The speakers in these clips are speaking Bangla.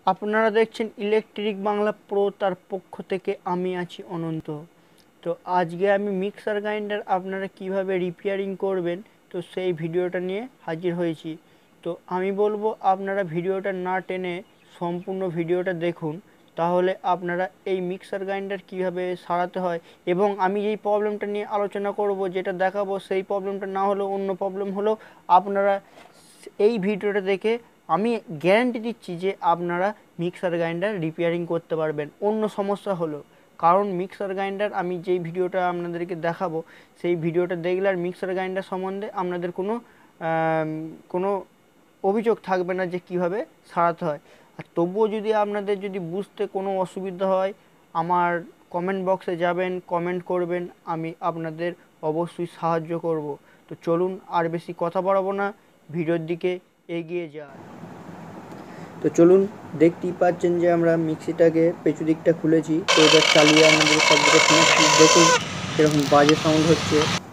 আপনারা দেখছেন ইলেকট্রিক বাংলা প্রো, তার পক্ষ থেকে আমি আছি অনন্ত। তো আজকে আমি মিক্সার গ্রাইন্ডার আপনারা কিভাবে রিপেয়ারিং করবেন তো সেই ভিডিওটা নিয়ে হাজির হয়েছি। তো আমি বলবো আপনারা ভিডিওটা না টেনে সম্পূর্ণ ভিডিওটা দেখুন, তাহলে আপনারা এই মিক্সার গ্রাইন্ডার কীভাবে সারাতে হয় এবং আমি যেই প্রবলেমটা নিয়ে আলোচনা করব, যেটা দেখাবো, সেই প্রবলেমটা না হলেও অন্য প্রবলেম হলেও আপনারা এই ভিডিওটা দেখে আমি গ্যারান্টি দিচ্ছি যে আপনারা মিক্সার গ্রাইন্ডার রিপেয়ারিং করতে পারবেন অন্য সমস্যা হলো। কারণ মিক্সার গ্রাইন্ডার আমি যেই ভিডিওটা আপনাদেরকে দেখাবো, সেই ভিডিওটা দেখলে আর মিক্সার গ্রাইন্ডার সম্বন্ধে আপনাদের কোনো অভিযোগ থাকবে না যে কীভাবে সারাতে হয়। আর তবুও যদি আপনাদের যদি বুঝতে কোনো অসুবিধা হয়, আমার কমেন্ট বক্সে যাবেন, কমেন্ট করবেন, আমি আপনাদের অবশ্যই সাহায্য করব। তো চলুন আর বেশি কথা বাড়াবো না, ভিডিওর দিকে এগিয়ে যায়। তো চলুন, দেখতেই পাচ্ছেন যে আমরা মিক্সিটাকে পেছু দিকটা খুলেছি। তো এবার চালিয়ে আমাদের শব্দটা শুনেছি, দেখুন এরকম বাজে সাউন্ড হচ্ছে।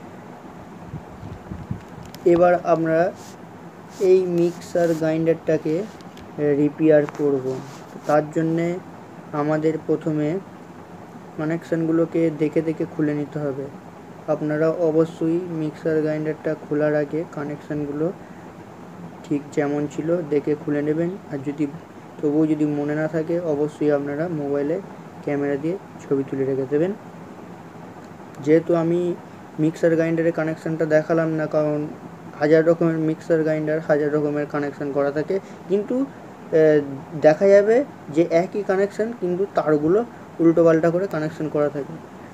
এবার আমরা এই মিক্সার গ্রাইন্ডারটাকে রিপেয়ার করব। তার জন্যে আমাদের প্রথমে কানেকশানগুলোকে দেখে দেখে খুলে নিতে হবে। আপনারা অবশ্যই মিক্সার গ্রাইন্ডারটা খোলার আগে কানেকশানগুলো ঠিক যেমন ছিল দেখে খুলে নেবেন। আর তবুও যদি মনে না থাকে, অবশ্যই আপনারা মোবাইলে ক্যামেরা দিয়ে ছবি তুলে রেখে দেবেন। যেহেতু আমি মিক্সার গ্রাইন্ডারের কানেকশানটা দেখালাম না, কারণ হাজার রকমের মিক্সার গ্রাইন্ডার হাজার রকমের কানেকশান করা থাকে, কিন্তু দেখা যাবে যে একই কানেকশান, কিন্তু তারগুলো উল্টোপাল্টা করে কানেকশান করা থাকে।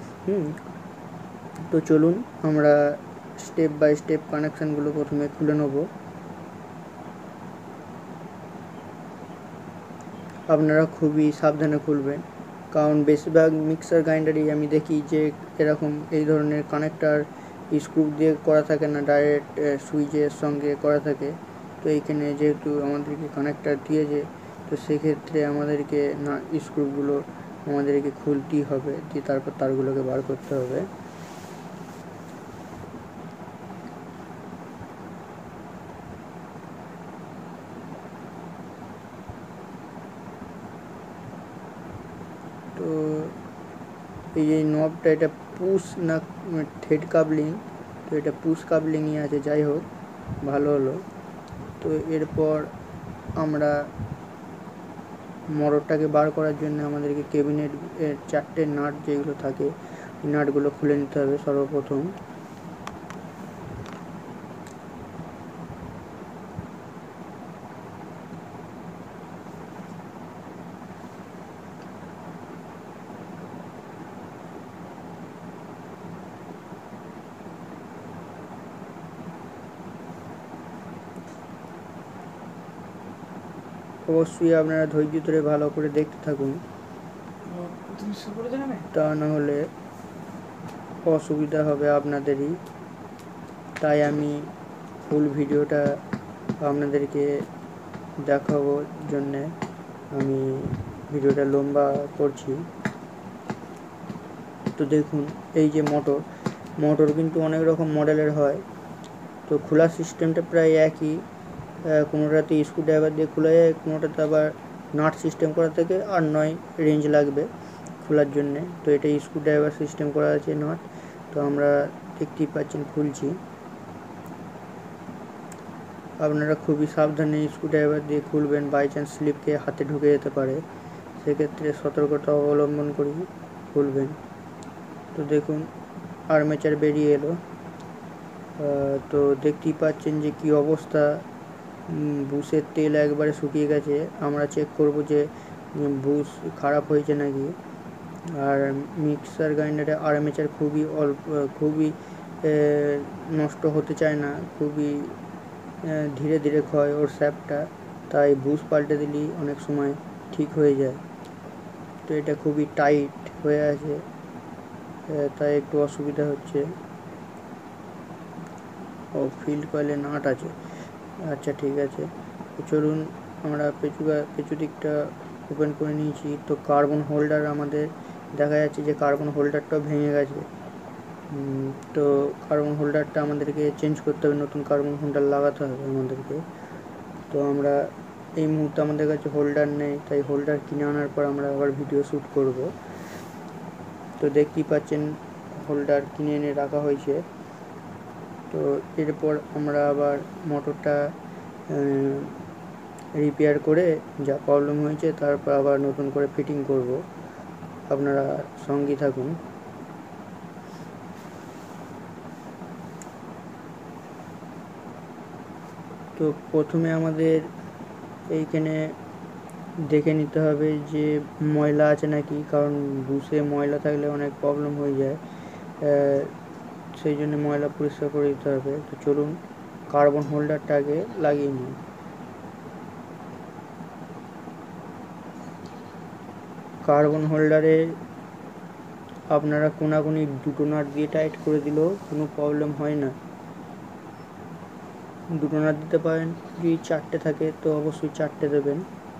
তো চলুন আমরা স্টেপ বাই স্টেপ কানেকশানগুলো প্রথমে খুলে নেব। আপনারা খুবই সাবধানে খুলবেন, কারণ বেশিরভাগ মিক্সার গ্রাইন্ডারই আমি দেখি যে এরকম এই ধরনের কানেক্টার স্ক্রু দিয়ে করা থাকে না, ডাইরেক্ট সুইচের সঙ্গে করা থাকে। তো এইখানে যেহেতু আমাদেরকে কানেক্টার দিয়েছে, তো সেক্ষেত্রে আমাদেরকে না স্ক্রুগুলো আমাদেরকে খুলতেই হবে, দিয়ে তারপর তারগুলোকে বার করতে হবে। তো এই যে নবটা, এটা পুশ না থ্রেড কাবলিং, তো এটা পুশ কাবলিংই আছে, যাই হোক ভালো হলো। তো এরপর আমরা মোটরটাকে বার করার জন্য আমাদেরকে কেবিনেট চারটে নাট যেগুলো থাকে, ওই নাটগুলো খুলে নিতে হবে সর্বপ্রথম। অবশ্যই আপনারা ধৈর্য ধরে ভালো করে দেখতে থাকুন, তা না হলে অসুবিধা হবে আপনাদেরই। তাই আমি ফুল ভিডিওটা আপনাদেরকে দেখানোর জন্যে আমি ভিডিওটা লম্বা করছি। তো দেখুন, এই যে মোটর কিন্তু অনেক রকম মডেলের হয়। তো খোলার সিস্টেমটা প্রায় একই, কোনোটাতে স্ক্রু ড্রাইভার দিয়ে খোলা যায়, কোনোটাতে আবার নাট সিস্টেম করা থাকে, আর 9 রেঞ্জ লাগবে খোলার জন্যে। তো এটা স্ক্রু ড্রাইভার সিস্টেম করা আছে নাট। তো আমরা দেখতেই পাচ্ছেন খুলছি। আপনারা খুবই সাবধানে স্ক্রু ড্রাইভার দিয়ে খুলবেন, বাই চান্স স্লিপ খেয়ে হাতে ঢুকে যেতে পারে, সেক্ষেত্রে সতর্কতা অবলম্বন করেই খুলবেন। তো দেখুন আর্মেচার বেরিয়ে এলো। তো দেখতেই পাচ্ছেন যে কি অবস্থা, বুশের তেল একবারে শুকিয়ে গেছে। আমরা চেক করব যে বুশ খারাপ হয়েছে নাকি। আর মিক্সার গ্রাইন্ডারে আর্মেচার খুবই নষ্ট হতে চায় না, খুবই ধীরে ধীরে ক্ষয় ওর শ্যাপটা, তাই বুশ পাল্টে দিলেই অনেক সময় ঠিক হয়ে যায়। তো এটা খুবই টাইট হয়ে আছে, তাই একটু অসুবিধা হচ্ছে। ও ফিল্ড কয়েলে নাট আছে, আচ্ছা ঠিক আছে। তো চলুন, আমরা পেছু দিকটা ওপেন করে নিয়েছি। তো কার্বন হোল্ডার আমাদের দেখা যাচ্ছে যে কার্বন হোল্ডারটাও ভেঙে গেছে। তো কার্বন হোল্ডারটা আমাদেরকে চেঞ্জ করতে হবে, নতুন কার্বন হোল্ডার লাগাতে হবে আমাদেরকে। তো আমরা এই মুহূর্তে আমাদের কাছে হোল্ডার নেই, তাই হোল্ডার কিনে আনার পর আমরা আবার ভিডিও শ্যুট করব। তো দেখতেই পাচ্ছেন হোল্ডার কিনে এনে রাখা হয়েছে। তো এরপর আমরা আবার মোটরটা রিপেয়ার করে যা প্রবলেম হয়েছে তারপর আবার নতুন করে ফিটিং করব। আপনারা সঙ্গী থাকুন। তো প্রথমে আমাদের এইখানে দেখে নিতে হবে যে ময়লা আছে নাকি, কারণ বুসে ময়লা থাকলে অনেক প্রবলেম হয়ে যায়, সেই জন্য ময়লা পরিষ্কার করে দিতে হবে। তো চলুন কার্বন হোল্ডারটা আগে লাগিয়ে নিই। কার্বন হোল্ডারে আপনারা কোনাকুনি দুটো নাট দিয়ে টাইট করে দিলেও কোনো প্রবলেম হয় না। দুটো নাট দিতে পারেন, যদি 4টে থাকে তো অবশ্যই 4টে দেবেন।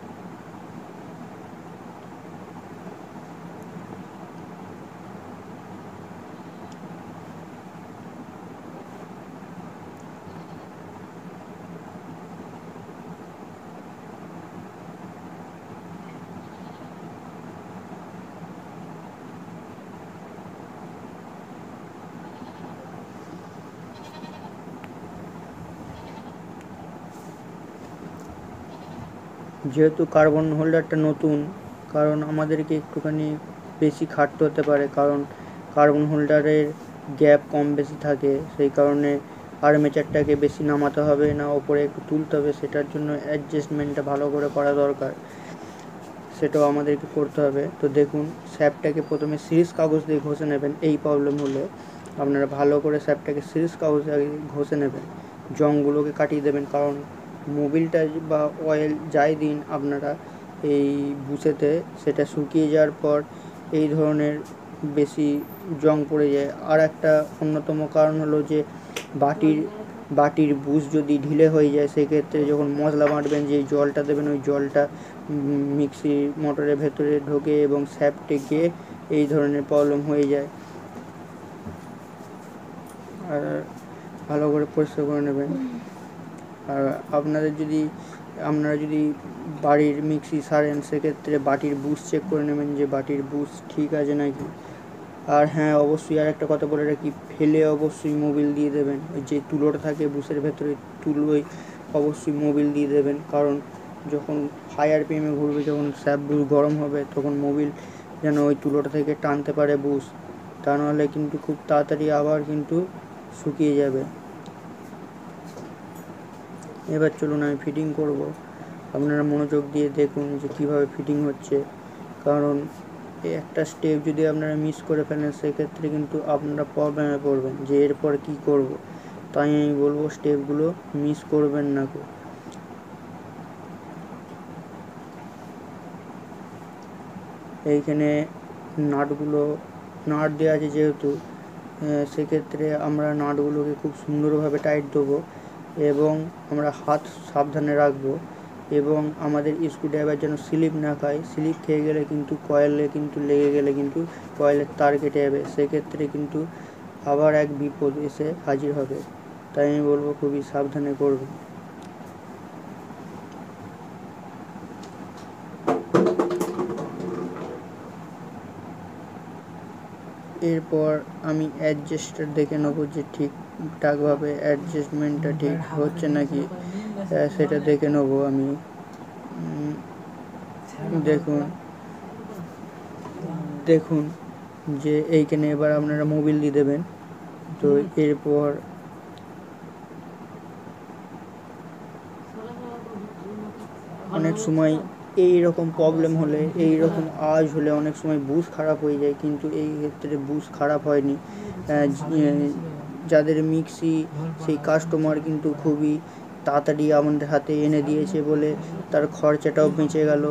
যেহেতু কার্বন হোল্ডারটা নতুন, কারণ আমাদেরকে একটুখানি বেশি খাটতে হতে পারে, কারণ কার্বন হোল্ডারের গ্যাপ কম বেশি থাকে, সেই কারণে আর্মেচারটাকে বেশি নামাতে হবে না, ওপরে একটু তুলতে হবে। সেটার জন্য অ্যাডজাস্টমেন্টটা ভালো করে করা দরকার, সেটাও আমাদেরকে করতে হবে। তো দেখুন স্যাপটাকে প্রথমে সিরিজ কাগজ দিয়ে ঘষে নেবেন। এই প্রবলেম হলে আপনারা ভালো করে স্যাপটাকে সিরিজ কাগজ দিয়ে ঘষে নেবেন, জংগুলোকে কাটিয়ে দেবেন। কারণ মোবিলটা বা অয়েল যাই দিন আপনারা এই বুসেতে, সেটা শুকিয়ে যাওয়ার পর এই ধরনের বেশি জং পড়ে যায়। আর একটা অন্যতম কারণ হলো যে বাটির বুশ যদি ঢিলে হয়ে যায়, সেক্ষেত্রে যখন মশলা বাটবেন যে জলটা দেবেন, ওই জলটা মিক্সি মোটরের ভেতরে ঢোকে এবং স্যাপটে গিয়ে এই ধরনের প্রবলেম হয়ে যায়। আর ভালো করে পরিষ্কার করে নেবেন। আর আপনারা যদি বাড়ির মিক্সি সারেন, সেক্ষেত্রে বাটির বুশ চেক করে নেবেন যে বাটির বুশ ঠিক আছে নাকি। আর হ্যাঁ, অবশ্যই আর একটা কথা বলে রাখি, ফেলে অবশ্যই মোবিল দিয়ে দেবেন। ওই যে তুলোটা থাকে বুসের ভেতরে, তুলোয় অবশ্যই মোবিল দিয়ে দেবেন। কারণ যখন হায়ার পিএমে ঘুরবে, যখন স্যাপ বুস গরম হবে, তখন মোবিল যেন ওই তুলোটা থেকে টানতে পারে বুস, তা নাহলে কিন্তু খুব তাড়াতাড়ি আবার কিন্তু শুকিয়ে যাবে। এবার চলুন আমি ফিটিং করব। আপনারা মনোযোগ দিয়ে দেখুন যে কীভাবে ফিটিং হচ্ছে, কারণ একটা স্টেপ যদি আপনারা মিস করে ফেলেন, সেক্ষেত্রে কিন্তু আপনারা প্রবলেমে পড়বেন যে এরপর কি করব। তাই আমি বলবো স্টেপগুলো মিস করবেন না। এইখানে নাট দেওয়া আছে যেহেতু, সেক্ষেত্রে আমরা নাটগুলোকে খুব সুন্দরভাবে টাইট দেবো এবং আমরা হাত সাবধানে রাখবো, এবং আমাদের স্ক্রুড্রাইভার যেন স্লিপ না খায়। স্লিপ খেয়ে গেলে কিন্তু কয়েলে কিন্তু লেগে গেলে কিন্তু কয়েলের তার কেটে যাবে, সেক্ষেত্রে কিন্তু আবার এক বিপদ এসে হাজির হবে। তাই আমি বলবো খুবই সাবধানে করবেন। এরপর আমি অ্যাডজাস্টার দেখে নেবো যে ঠিকঠাকভাবে অ্যাডজাস্টমেন্টটা ঠিক হচ্ছে নাকি, সেটা দেখে নেবো আমি। দেখুন যে এইখানে এবার আপনারা মোবিল দিয়ে দেবেন। তো এরপর অনেক সময় এই রকম প্রবলেম হলে, এই রকম আওয়াজ হলে অনেক সময় বুশ খারাপ হয়ে যায়, কিন্তু এই ক্ষেত্রে বুশ খারাপ হয়নি। যাদের মিক্সি, সেই কাস্টমার কিন্তু খুবই তাড়াতাড়ি আমাদের হাতে এনে দিয়েছে বলে তার খরচাটাও বেঁচে গেল।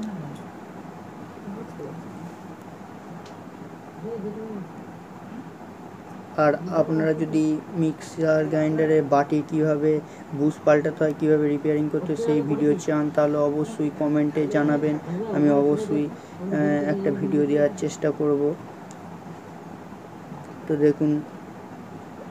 আর আপনারা যদি মিক্সার গ্রাইন্ডারে বাটি কীভাবে বুশ পাল্টাতে হয়, কীভাবে রিপেয়ারিং করতে হয় সেই ভিডিও চান, তাহলে অবশ্যই কমেন্টে জানাবেন। আমি অবশ্যই একটা ভিডিও দেওয়ার চেষ্টা করব। তো দেখুন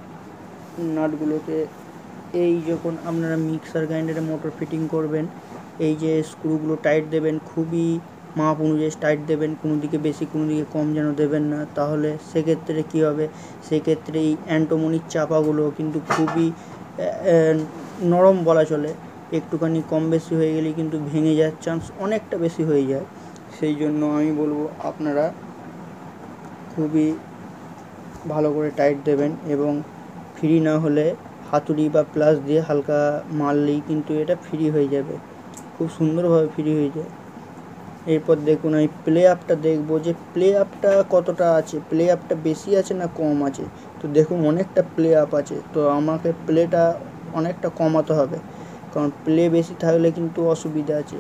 নাটগুলোকে, এই যখন আপনারা মিক্সার গ্রাইন্ডারে মোটর ফিটিং করবেন, এই যে স্ক্রুগুলো টাইট দেবেন খুবই মাপ অনুযায়ী টাইট দেবেন, কোনো দিকে বেশি কোনো দিকে কম যেন দেবেন না, তাহলে সেক্ষেত্রে কী হবে, সেক্ষেত্রে এই অ্যান্টোমনির চাপাগুলো কিন্তু খুবই নরম বলা চলে, একটুখানি কম বেশি হয়ে গেলে কিন্তু ভেঙে যাওয়ার চান্স অনেকটা বেশি হয়ে যায়। সেই জন্য আমি বলবো আপনারা খুবই ভালো করে টাইট দেবেন, এবং ফ্রি না হলে হাতুড়ি বা প্লাস দিয়ে হালকা মারলেই কিন্তু এটা ফ্রি হয়ে যাবে, খুব সুন্দরভাবে ফ্রি হয়ে যায়। এরপর দেখুন আমি প্লে আপটা দেখবো যে প্লে আপটা কতটা আছে, প্লে আপটা বেশি আছে না কম আছে। তো দেখুন অনেকটা প্লে আপ আছে, তো আমাকে প্লেটা অনেকটা কমাতে হবে, কারণ প্লে বেশি থাকলে কিন্তু অসুবিধা আছে।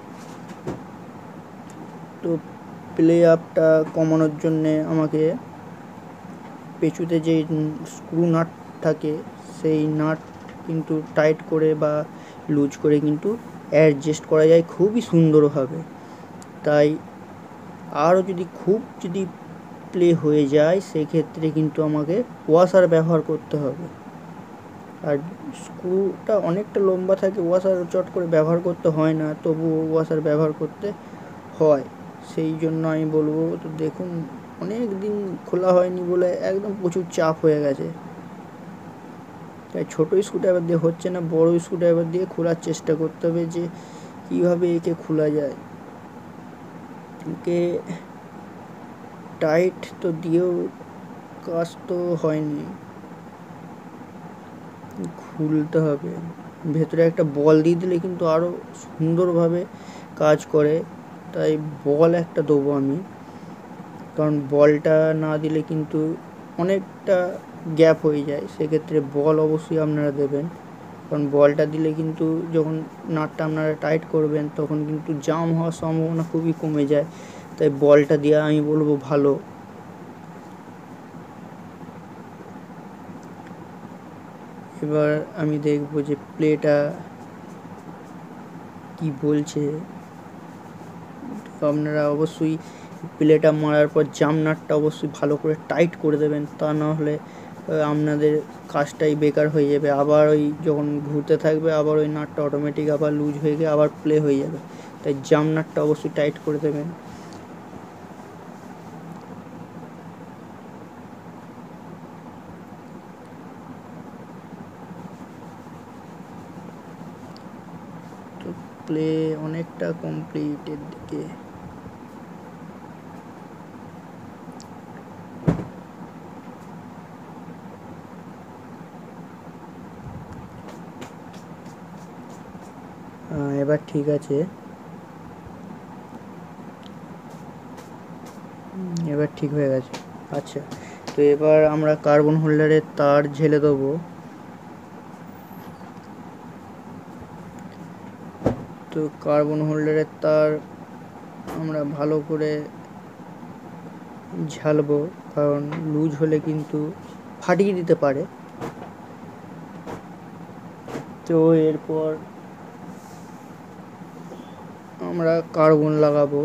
তো প্লে আপটা কমানোর জন্যে আমাকে পেছুতে যে স্ক্রু নাট থাকে সেই নাট কিন্তু টাইট করে বা লুজ করে কিন্তু অ্যাডজাস্ট করা যায় খুবই সুন্দরভাবে। তাই আরও যদি প্লে হয়ে যায় সেক্ষেত্রে কিন্তু আমাকে ওয়াশার ব্যবহার করতে হবে। আর স্ক্রুটা অনেকটা লম্বা থাকে, ওয়াশার চট করে ব্যবহার করতে হয় না, তবুও ওয়াশার ব্যবহার করতে হয়। সেই জন্য আমি বলবো, তো দেখুন অনেক দিন খোলা হয়নি বলে একদম প্রচুর চাপ হয়ে গেছে, তাই ছোটো স্ক্রুড্রাইভার দিয়ে হচ্ছে না, বড় স্ক্রুড্রাইভার দিয়ে খোলার চেষ্টা করতে হবে যে কীভাবে একে খোলা যায়। একে টাইট তো দিয়েও কাজ তো হয়নি, খুলতে হবে। ভেতরে একটা বল দিয়ে দিলে কিন্তু আরও সুন্দরভাবে কাজ করে, তাই বল একটা দেবো আমি, কারণ বলটা না দিলে কিন্তু অনেকটা গ্যাপ হয়ে যায়, সেক্ষেত্রে বল অবশ্যই আপনারা দেবেন, কারণ বলটা দিলে কিন্তু যখন নাটটা আপনারা টাইট করবেন তখন কিন্তু জাম হওয়ার সম্ভাবনা খুবই কমে যায়, তাই বলটা দেওয়া আমি বলবো ভালো। এবার আমি দেখব যে প্লেটা কি বলছে। তো আপনারা অবশ্যই প্লেটা মারার পর জাম নাটটা অবশ্যই ভালো করে টাইট করে দেবেন, তা না হলে আপনাদের কাজটাই বেকার হয়ে যাবে, আবার ওই যখন ঘুরতে থাকবে আবার ওই নাটটা অটোমেটিক আবার লুজ হয়ে গিয়ে আবার প্লে হয়ে যাবে, তাই জাম নাটটা অবশ্যই টাইট করে দেবেন। তো প্লে অনেকটা কমপ্লিটের দিকে। এবার ঠিক আছে, এবার ঠিক হয়ে গেছে। আচ্ছা, তো এবার আমরা কার্বন হোল্ডারের তার ঝেলে দেবো। তো কার্বন হোল্ডারের তার আমরা ভালো করে ঝালবো, কারণ লুজ হলে কিন্তু ফাটিয়ে দিতে পারে। তো এরপর আমরা কার্বন লাগাবো।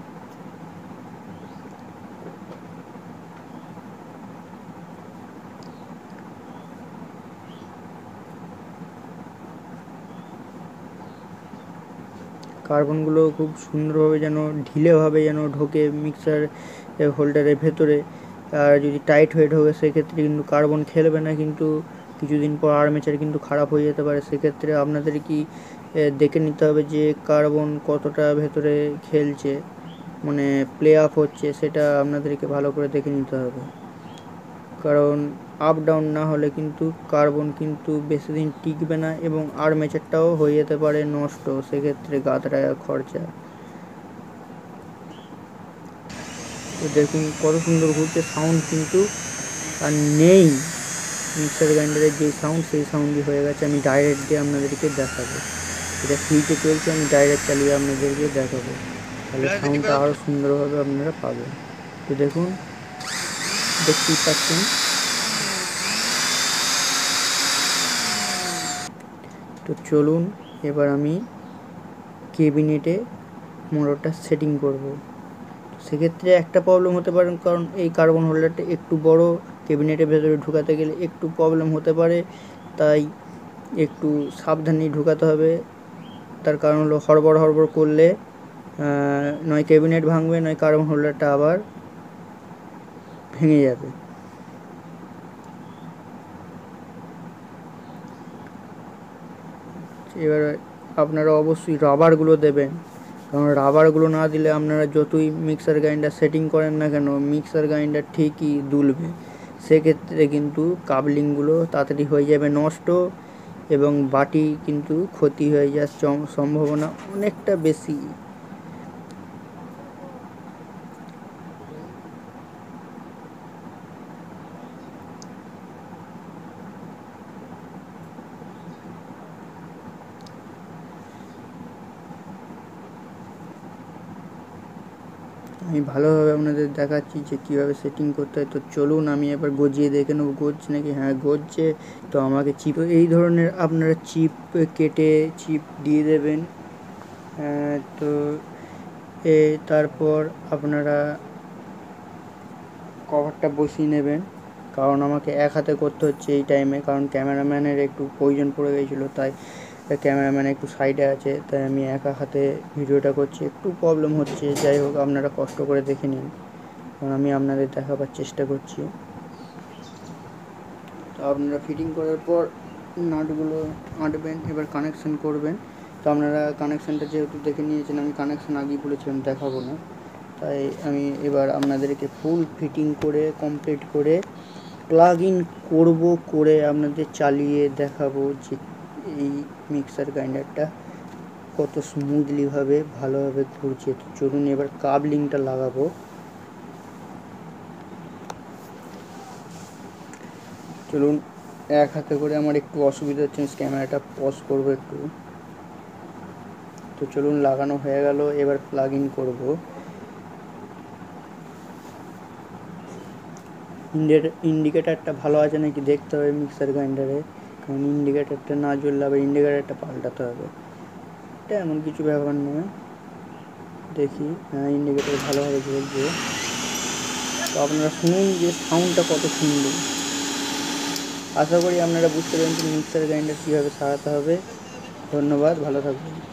কার্বনগুলো খুব সুন্দরভাবে যেন ঢিলেভাবে যেন ঢোকে মিক্সার হোল্ডারের ভেতরে, আর যদি টাইট হয়ে ঢোকে সেক্ষেত্রে কিন্তু কার্বন খেলবে না, কিন্তু কিছুদিন পর আর্মেচার কিন্তু খারাপ হয়ে যেতে পারে। সেক্ষেত্রে আপনাদের কি দেখে নিতে হবে যে কার্বন কতটা ভেতরে খেলছে, মানে প্লে আপ হচ্ছে, সেটা আপনাদেরকে ভালো করে দেখে নিতে হবে, কারণ আপ ডাউন না হলে কিন্তু কার্বন কিন্তু বেশি দিন টিকবে না, এবং আর্মেচারটাও হয়ে যেতে পারে নষ্ট, সেক্ষেত্রে গাদা খরচা। তো দেখুন কত সুন্দর ঘুরছে, সাউন্ড কিন্তু আর নেই, মিক্সার গ্রাইন্ডারের যে সাউন্ড সেই সাউন্ডই হয়ে গেছে। আমি ডাইরেক্ট দিয়ে আপনাদেরকে দেখাবো, এটা ফ্রিতে চলছে, আমি ডাইরেক্ট চালিয়ে আপনাদেরকে দেখাবো, তাহলে সাউন্ডটা আরও সুন্দরভাবে আপনারা পাবেন। তো দেখুন, দেখতেই পাচ্ছেন। তো চলুন এবার আমি ক্যাবিনেটে মোটরটা সেটিং করব। সেক্ষেত্রে একটা প্রবলেম হতে পারে, কারণ এই কার্বন হোল্ডারটা একটু বড়, ক্যাবিনেটের ভেতরে ঢুকাতে গেলে একটু প্রবলেম হতে পারে, তাই একটু সাবধানে ঢুকাতে হবে। তার কারণ হলো হড়বড় করলে নয় ক্যাবিনেট ভাঙবে, নয় কার্বন হোল্ডারটা আবার ভেঙে যাবে। এবার আপনারা অবশ্যই রাবারগুলো দেবেন, কারণ রাবারগুলো না দিলে আপনারা যতই মিক্সার গ্রাইন্ডার সেটিং করেন না কেন, মিক্সার গ্রাইন্ডার ঠিকই দুলবে। সেক্ষেত্রে কিন্তু কাবলিংগুলো তাড়াতাড়ি হয়ে যাবে নষ্ট, এবং বাটি কিন্তু ক্ষতি হয়ে যাওয়ার সম্ভাবনা অনেকটা বেশি। আমি ভালোভাবে আপনাদের দেখাচ্ছি যে কীভাবে সেটিং করতে হয়। তো চলুন আমি এবার গজিয়ে দেখে নেবো গজছে নাকি। হ্যাঁ গজছে। তো আমাকে চিপ, এই ধরনের আপনারা চিপ কেটে চিপ দিয়ে দেবেন। তো তারপর আপনারা কভারটা বসিয়ে নেবেন, কারণ আমাকে এক হাতে করতে হচ্ছে এই টাইমে, কারণ ক্যামেরাম্যানের একটু প্রয়োজন পড়ে গেছিলো, তাই ক্যামেরাম্যান একটু সাইডে আছে, তাই আমি একা হাতে ভিডিওটা করছি, একটু প্রবলেম হচ্ছে। যাই হোক, আপনারা কষ্ট করে দেখে নিন, কারণ আমি আপনাদের দেখাবার চেষ্টা করছি। তো আপনারা ফিটিং করার পর নাটগুলো আঁটবেন, এবার কানেকশান করবেন। তো আপনারা কানেকশানটা যেহেতু দেখে নিয়েছেন, আমি কানেকশান আগেই বলেছিলাম দেখাবো না, তাই আমি এবার আপনাদেরকে ফুল ফিটিং করে কমপ্লিট করে প্লাগ ইন করবো, করে আপনাদের চালিয়ে দেখাবো যে এই মিক্সার গ্রাইন্ডারটা কত স্মুথলিভাবে ভালোভাবে ঘুরছে। তো চলুন এবার কাবলিংটা লাগাবো। চলুন, এক হাতে করে আমার একটু অসুবিধা হচ্ছে, ক্যামেরাটা পজ করবো একটু। তো চলুন, লাগানো হয়ে গেল, এবার প্লাগ ইন করবো। ইন্ডিকেটারটা ভালো আছে নাকি দেখতে হবে মিক্সার গ্রাইন্ডারে, কারণ ইন্ডিকেটারটা না জ্বললে আবার ইন্ডিকেটারটা পাল্টাতে হবে। এটা এমন কিছু ব্যাপার নয়। দেখি, হ্যাঁ ইন্ডিকেটার ভালোভাবে জ্বলছে। তো আপনারা শুনুন যে সাউন্ডটা কত সুন্দর। আশা করি আপনারা বুঝতে পেরেছেন মিক্সার গ্রাইন্ডার কীভাবে সারাতে হবে। ধন্যবাদ, ভালো থাকবেন।